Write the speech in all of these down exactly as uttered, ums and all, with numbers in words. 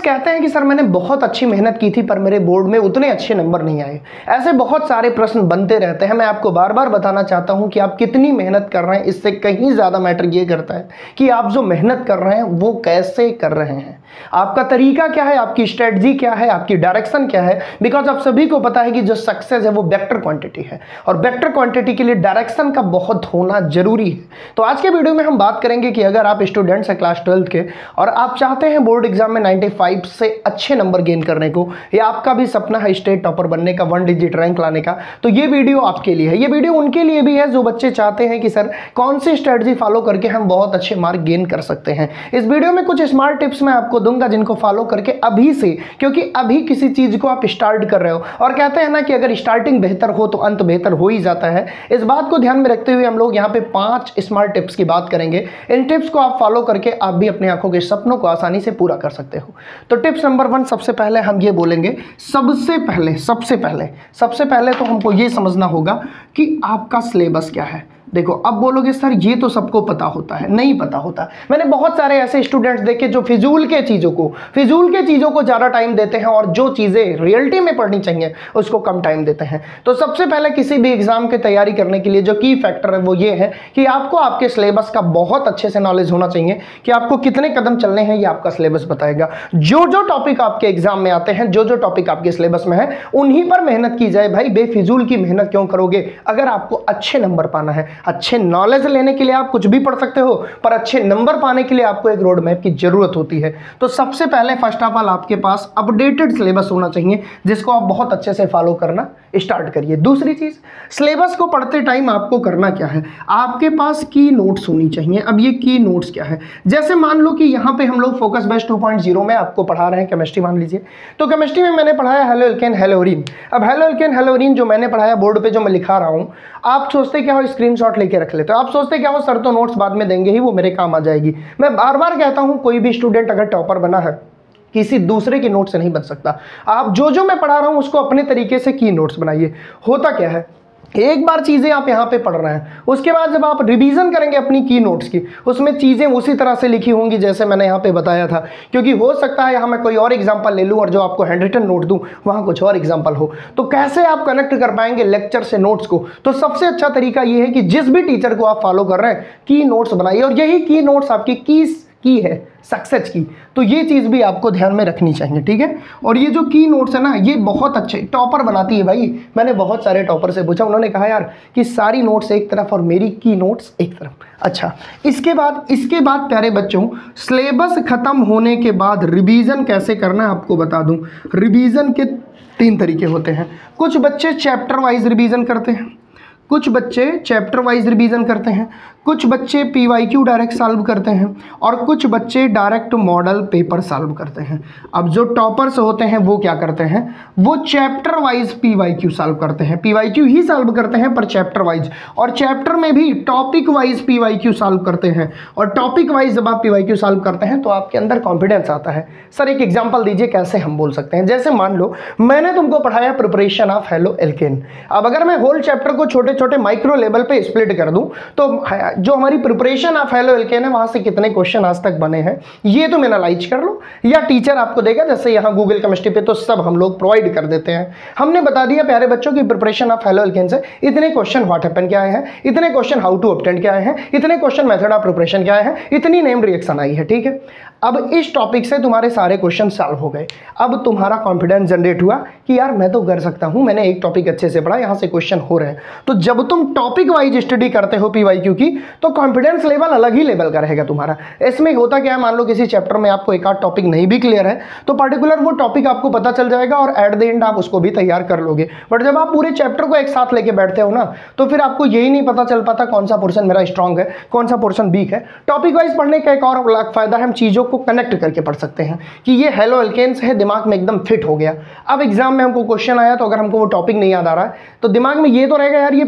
कहते हैं कि सर मैंने बहुत अच्छी मेहनत की थी पर मेरे बोर्ड में उतने अच्छे नंबर नहीं आए। ऐसे बहुत सारे प्रश्न बनते रहते हैं। मैं आपको बार बार बताना चाहता हूं कि आप कितनी मेहनत कर रहे हैं, इससे कहीं ज़्यादा मैटर ये करता है कि आप जो मेहनत कर रहे हैं वो कैसे कर रहे हैं, आपका तरीका क्या है, आपकी स्ट्रेटजी क्या है, आपकी डायरेक्शन क्या है। बिकॉज आप सभी को पता है कि जो सक्सेस है वो वेक्टर क्वांटिटी है और वेक्टर क्वांटिटी के लिए डायरेक्शन का बहुत होना जरूरी है। तो आज के वीडियो में हम बात करेंगे कि अगर आप स्टूडेंट्स हैं क्लास ट्वेल्थ के और आप चाहते हैं बोर्ड एग्जाम में पचानवे से अच्छे नंबर गेन करने को, या आपका भी सपना है स्टेट टॉपर बनने का, वन डिजिट रैंक लाने का, तो ये वीडियो आपके लिए है। ये वीडियो उनके लिए भी है जो बच्चे चाहते हैं कि सर कौन सी स्ट्रेटजी फॉलो करके हम बहुत अच्छे मार्क गेन कर सकते हैं। इस वीडियो में कुछ स्मार्ट टिप्स मैं आपको दूंगा जिनको फॉलो करके अभी से, क्योंकि अभी किसी चीज को आप स्टार्ट कर रहे हो और कहते हैं ना कि अगर स्टार्टिंग बेहतर हो तो अंत बेहतर हो ही जाता है। इस बात को ध्यान में रखते हुए हम लोग यहाँ पे पांच स्मार्ट टिप्स की बात करेंगे। इन टिप्स को आप फॉलो करके आप भी अपनी आंखों के सपनों को आसानी से पूरा कर सकते हो। तो टिप्स नंबर वन, सबसे पहले हम ये बोलेंगे, सबसे पहले सबसे पहले सबसे पहले तो हमको ये समझना होगा कि आपका सिलेबस क्या है। देखो, अब बोलोगे सर ये तो सबको पता होता है, नहीं पता होता। मैंने बहुत सारे ऐसे स्टूडेंट्स देखे जो फिजूल के चीज़ों को फिजूल के चीज़ों को ज़्यादा टाइम देते हैं और जो चीज़ें रियलिटी में पढ़नी चाहिए उसको कम टाइम देते हैं। तो सबसे पहले किसी भी एग्जाम की तैयारी करने के लिए जो की फैक्टर है वो ये है कि आपको आपके सिलेबस का बहुत अच्छे से नॉलेज होना चाहिए कि आपको कितने कदम चलने हैं, ये आपका सिलेबस बताएगा। जो जो टॉपिक आपके एग्जाम में आते हैं, जो जो टॉपिक आपके सिलेबस में है, उन्हीं पर मेहनत की जाए भाई। बेफिजूल की मेहनत क्यों करोगे? अगर आपको अच्छे नंबर पाना है, अच्छे नॉलेज लेने के लिए आप कुछ भी पढ़ सकते हो, पर अच्छे नंबर पाने के लिए आपको एक रोड मैप की जरूरत होती है। तो सबसे पहले फर्स्ट ऑफ ऑल आपके पास अपडेटेड सिलेबस होना चाहिए जिसको आप बहुत अच्छे से फॉलो करना स्टार्ट करिए। दूसरी चीज, सिलेबस को पढ़ते टाइम आपको करना क्या है, आपके पास की नोट्स होनी चाहिए। अब ये की नोट्स क्या है? जैसे मान लो कि यहाँ पे हम लोग focus base two point zero में आपको पढ़ा रहे हैं केमिस्ट्री, मान लीजिए। तो केमिस्ट्री में मैंने पढ़ाया हेलो एल्केन हेलोरीन। अब हेलो एल्केन हेलोरीन जो मैंने पढ़ाया बोर्ड पे, जो मैं लिखा रहा हूँ, आप सोचते क्या हो, स्क्रीनशॉट लेके रख लेते हो। आप सोचते क्या हो, सर तो नोट्स बाद में देंगे ही, वो मेरे काम आ जाएगी। मैं बार बार कहता हूँ, कोई भी स्टूडेंट अगर टॉपर बना है किसी दूसरे की नोट से नहीं बन सकता। आप जो जो मैं पढ़ा रहा हूँ उसको अपने तरीके से की नोट्स बनाइए। होता क्या है, एक बार चीज़ें आप यहाँ पे पढ़ रहे हैं, उसके बाद जब आप रिवीजन करेंगे अपनी की नोट्स की, उसमें चीज़ें उसी तरह से लिखी होंगी जैसे मैंने यहाँ पे बताया था। क्योंकि हो सकता है यहाँ मैं कोई और एग्जांपल ले लूँ और जो आपको हैंड रिटन नोट दूँ वहाँ कुछ और एग्जांपल हो। तो कैसे आप कनेक्ट कर पाएंगे लेक्चर से नोट्स को? तो सबसे अच्छा तरीका ये है कि जिस भी टीचर को आप फॉलो कर रहे हैं, की नोट्स बनाइए। और यही की नोट्स आपकी कीज की है सक्सेस की, तो ये चीज़ भी आपको ध्यान में रखनी चाहिए, ठीक है। और ये जो की नोट्स है ना, ये बहुत अच्छे टॉपर बनाती है भाई। मैंने बहुत सारे टॉपर से पूछा, उन्होंने कहा यार कि सारी नोट्स एक तरफ और मेरी की नोट्स एक तरफ। अच्छा, इसके बाद इसके बाद प्यारे बच्चों, सिलेबस खत्म होने के बाद रिवीजन कैसे करना है आपको बता दूं। रिवीजन के तीन तरीके होते हैं। कुछ बच्चे चैप्टर वाइज रिवीजन करते हैं, कुछ बच्चे चैप्टर वाइज रिवीजन करते हैं, कुछ बच्चे पीवाईक्यू डायरेक्ट सॉल्व करते हैं और कुछ बच्चे डायरेक्ट मॉडल पेपर सॉल्व करते हैं। अब जो टॉपर्स होते हैं वो क्या करते हैं, वो चैप्टर वाइज पीवाईक्यू सॉल्व करते हैं। पीवाईक्यू ही सॉल्व करते हैं पर चैप्टर वाइज, और चैप्टर में भी टॉपिक वाइज पीवाईक्यू सॉल्व करते हैं। और टॉपिक वाइज जब आप पीवाईक्यू सॉल्व करते हैं तो आपके अंदर कॉन्फिडेंस आता है। सर एक एग्जाम्पल दीजिए कैसे हम बोल सकते हैं। जैसे मान लो मैंने तुमको पढ़ाया प्रिपरेशन ऑफ हेलो एल्केन। अब अगर मैं होल चैप्टर को छोटे छोटे माइक्रो लेवल पे स्प्लिट कर दूं तो जो हमारी प्रिपरेशन ऑफ हेलो एल्केन है वहां से कितने क्वेश्चन आज तक बने हैं ये तुम एनालाइज कर लो, या टीचर आपको देगा। जैसे यहाँ गूगल केमिस्ट्री पे तो सब हम लोग प्रोवाइड कर देते हैं। हमने बता दिया प्यारे बच्चों की प्रिपरेशन ऑफ हेलो एल्केन से इतने क्वेश्चन व्हाट हैपन क्या आए हैं, इतने क्वेश्चन हाउ टू ऑब्टेन क्या आए हैं, इतने क्वेश्चन मेथड ऑफ प्रिपरेशन क्या आए हैं, इतनी नेम रिएक्शन आई है, ठीक है। अब इस टॉपिक से तुम्हारे सारे क्वेश्चन सॉल्व हो गए। अब तुम्हारा कॉन्फिडेंस जनरेट हुआ कि यार मैं तो कर सकता हूं, मैंने एक टॉपिक अच्छे से पढ़ा, यहां से क्वेश्चन हो रहे हैं। तो जब तुम टॉपिक वाइज स्टडी करते हो पीवाईक्यू की, तो कॉन्फिडेंस लेवल अलग ही लेवल का रहेगा तुम्हारा। इसमें होता क्या है, मान लो किसी चैप्टर में आपको एक आध टॉपिक नहीं भी क्लियर है तो पर्टिकुलर वो टॉपिक आपको पता चल जाएगा और एट द एंड आप उसको भी तैयार कर लोगे। बट जब आप पूरे चैप्टर को एक साथ लेके बैठते हो ना, तो फिर आपको यही नहीं पता चल पाता कौन सा पोर्शन मेरा स्ट्रांग है, कौन सा पोर्शन वीक है। टॉपिक वाइज पढ़ने का एक और फायदा है, हम चीजों को कनेक्ट करके पढ़ सकते हैं कि ये हेलो एल्केन्स है, दिमाग में एकदम फिट हो गया। अब एग्जाम में हमको क्वेश्चन आया तो अगर हमको वो टॉपिक नहीं याद आ रहा है तो दिमाग में ये तो रहेगा यार ये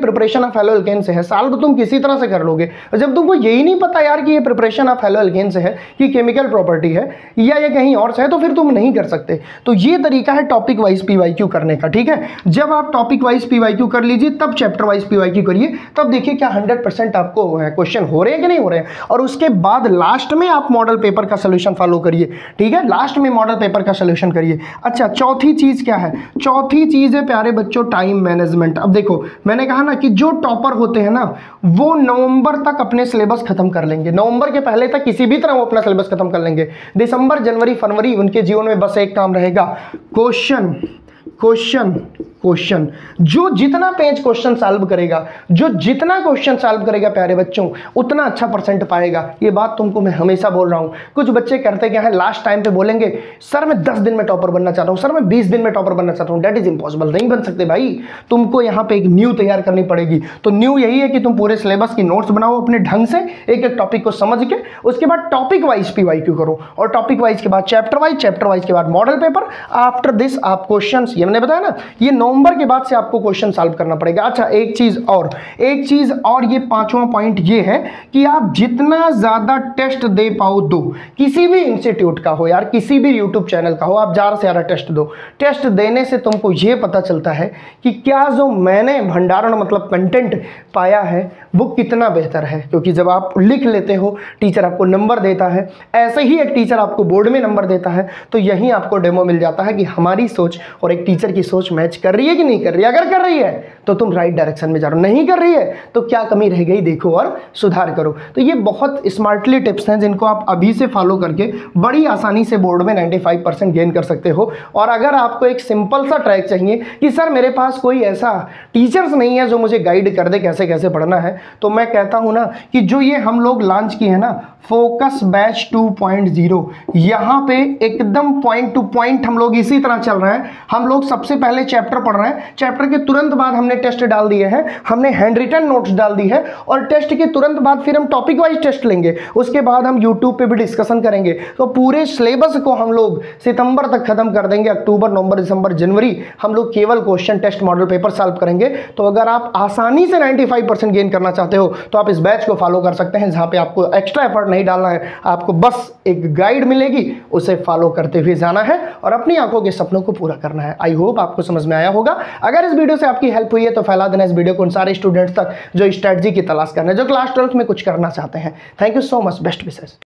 प्रिपरेशन ऑफ हेलो एल्केन से है, सॉल्व तुम किसी तरह से कर लोगे। जब तुमको यही नहीं पता यार कि ये प्रिपरेशन ऑफ हेलो एल्केन से है, कि केमिकल प्रॉपर्टी है या ये कहीं और से है, तो फिर तुम नहीं कर सकते। तो ये तरीका है टॉपिक वाइज पीवाईक्यू करने का, ठीक है। जब आप टॉपिक वाइज पीवाईक्यू कर लीजिए, तब चैप्टर वाइज पीवाईक्यू करिए, तब देखिए क्या हंड्रेड परसेंट आपको क्वेश्चन हो रहे हैं कि नहीं हो रहे हैं। और उसके बाद लास्ट में आप मॉडल पेपर का सोल्यूशन फॉलो करिए, ठीक है, लास्ट में मॉडल पेपर का सोल्यूशन करिए। अच्छा, चौथी चीज क्या है? चौथी चीज है प्यारे बच्चों टाइम मैनेजमेंट। अब देखो मैंने कहा ना कि जो टॉपर होते हैं ना वो नवंबर तक अपने सिलेबस खत्म कर लेंगे, नवंबर के पहले तक किसी भी तरह वो अपना सिलेबस खत्म कर लेंगे। दिसंबर, जनवरी, फरवरी उनके जीवन में बस एक काम रहेगा, क्वेश्चन क्वेश्चन क्वेश्चन। जो जितना पेज क्वेश्चन सॉल्व करेगा, जो जितना क्वेश्चन सॉल्व करेगा प्यारे बच्चों, उतना अच्छा परसेंट पाएगा। ये बात तुमको मैं हमेशा बोल रहा हूँ। कुछ बच्चे करते क्या है, लास्ट टाइम पे बोलेंगे सर मैं दस दिन में टॉपर बनना चाहता हूँ, सर मैं बीस दिन में टॉपर बनना चाहता हूँ। दैट इज इम्पॉसिबल, नहीं बन सकते भाई। तुमको यहाँ पे एक न्यू तैयार करनी पड़ेगी। तो न्यू यही है कि तुम पूरे सिलेबस की नोट्स बनाओ अपने ढंग से, एक एक टॉपिक को समझ के, उसके बाद टॉपिक वाइज पीवाईक्यू करो, और टॉपिक वाइज के बाद चैप्टर वाइज, चैप्टर वाइज के बाद मॉडल पेपर। आफ्टर दिस आप क्वेश्चन, ये मैंने बताया ना, ये नवंबर के बाद से आपको क्वेश्चन सॉल्व करना पड़ेगा। अच्छा, एक चीज और एक चीज और ये पांचवा पॉइंट ये है कि आप जितना ज्यादा टेस्ट दे पाओ दो, किसी भी इंस्टीट्यूट का हो यार, किसी भी यूट्यूब चैनल का हो, आप ज्यादा से ज्यादा टेस्ट दो। टेस्ट देने से तुमको ये पता चलता है कि क्या जो मैंने भंडारण मतलब कंटेंट पाया है वो कितना बेहतर है। क्योंकि जब आप लिख लेते हो, टीचर आपको नंबर देता है, ऐसे ही एक टीचर आपको बोर्ड में नंबर देता है, तो यही आपको डेमो मिल जाता है कि हमारी सोच और एक टीचर की सोच मैच कर रही है कि नहीं कर रही है। अगर कर रही है तो तुम राइट डायरेक्शन में जा रहे हो, नहीं कर रही है तो क्या कमी रह गई देखो और सुधार करो। तो ये बहुत स्मार्टली टिप्स हैं जिनको आप अभी से फॉलो करके बड़ी आसानी से बोर्ड में पचानवे परसेंट गेन कर सकते हो। और अगर आपको एक सिंपल सा ट्रैक चाहिए कि सर मेरे पास कोई ऐसा टीचर्स नहीं है जो मुझे गाइड कर दे कैसे कैसे पढ़ना है, तो मैं कहता हूं ना कि जो ये हम लोग लॉन्च किए हैं ना focus batch two point zero, यहाँ पे एकदम पॉइंट टू पॉइंट हम लोग इसी तरह चल रहे हैं। हम लोग सबसे पहले चैप्टर पढ़ रहे हैं, चैप्टर के तुरंत बाद हमने टेस्ट डाल दिए हैं, हमने हैंड रिटन नोट्स डाल दी है, और टेस्ट के तुरंत बाद फिर हम टॉपिक वाइज टेस्ट लेंगे। उसके बाद हम यूट्यूब पे भी डिस्कशन करेंगे। तो पूरे सिलेबस को हम लोग सितंबर तक खत्म कर देंगे। अक्टूबर, नवंबर, दिसंबर, जनवरी हम लोग केवल question test model paper solve करेंगे। तो अगर आप आसानी से पचानवे परसेंट गेन करना चाहते हो तो आप इस बैच को फॉलो कर सकते हैं, जहां पे आपको एक्स्ट्रा एफर्ट नहीं डालना है, आपको बस एक गाइड मिलेगी, उसे फॉलो करते हुए जाना है और अपनी आंखों के सपनों को पूरा करना है। आई होप आपको समझ में आया होगा। अगर इस वीडियो से आपकी हेल्प हुई है तो फैला देना इस वीडियो को उन सारे स्टूडेंट्स तक जो स्ट्रेटजी की तलाश करना है, जो क्लास ट्वेल्थ में कुछ करना चाहते हैं। Thank you so much, best wishes.